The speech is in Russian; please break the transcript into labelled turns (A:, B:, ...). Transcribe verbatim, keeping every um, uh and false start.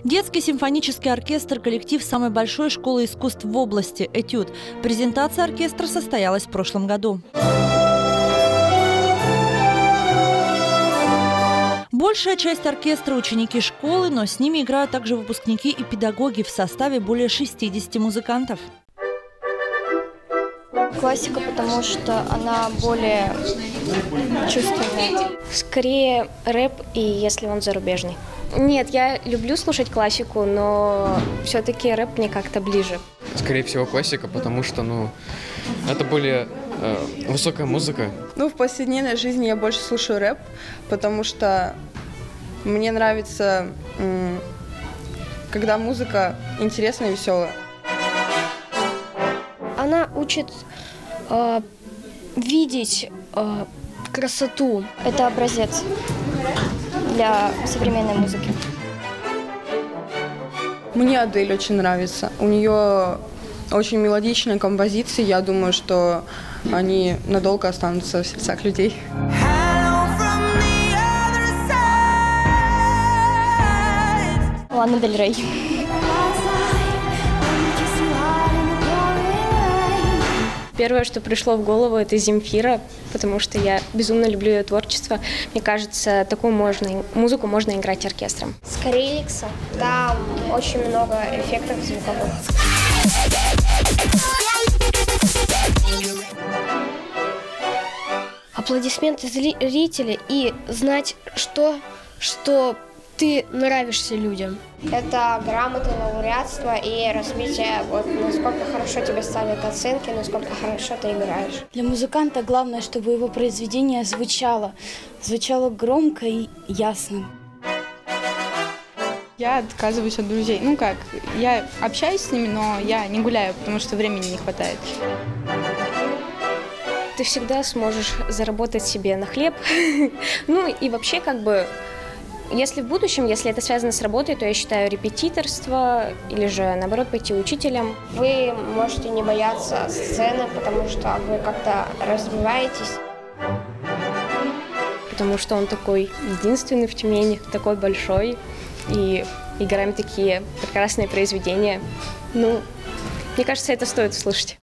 A: Детский симфонический оркестр – коллектив самой большой школы искусств в области «Этюд». Презентация оркестра состоялась в прошлом году. Большая часть оркестра – ученики школы, но с ними играют также выпускники и педагоги в составе более шестидесяти музыкантов.
B: Классика, потому что она более чувственная.
C: Скорее рэп, и если он зарубежный. Нет, я люблю слушать классику, но все-таки рэп мне как-то ближе.
D: Скорее всего классика, потому что ну, это более э, высокая музыка.
E: Ну, в повседневной жизни я больше слушаю рэп, потому что мне нравится, когда музыка интересная и веселая.
B: Она учит э, видеть э, красоту. Это образец для современной музыки.
E: Мне Адель очень нравится. У нее очень мелодичные композиции. Я думаю, что они надолго останутся в сердцах людей.
B: Лана Дель Рей.
C: Первое, что пришло в голову, это Земфира, потому что я безумно люблю ее творчество. Мне кажется, такую можно, музыку можно играть оркестром.
B: Скореликса. Там очень много эффектов звуковых. Аплодисменты зрителей и знать, что, что ты нравишься людям. Это грамота, лауреатство и разбитие, вот, насколько хорошо тебе ставят оценки, насколько хорошо ты играешь.
F: Для музыканта главное, чтобы его произведение звучало, звучало громко и ясно.
G: Я отказываюсь от друзей. Ну как, я общаюсь с ними, но я не гуляю, потому что времени не хватает.
C: Ты всегда сможешь заработать себе на хлеб. Ну и вообще как бы... Если в будущем, если это связано с работой, то я считаю репетиторство или же, наоборот, пойти учителем.
B: Вы можете не бояться сцены, потому что вы как-то развиваетесь.
C: Потому что он такой единственный в Тюмени, такой большой, и играем такие прекрасные произведения. Ну, мне кажется, это стоит услышать.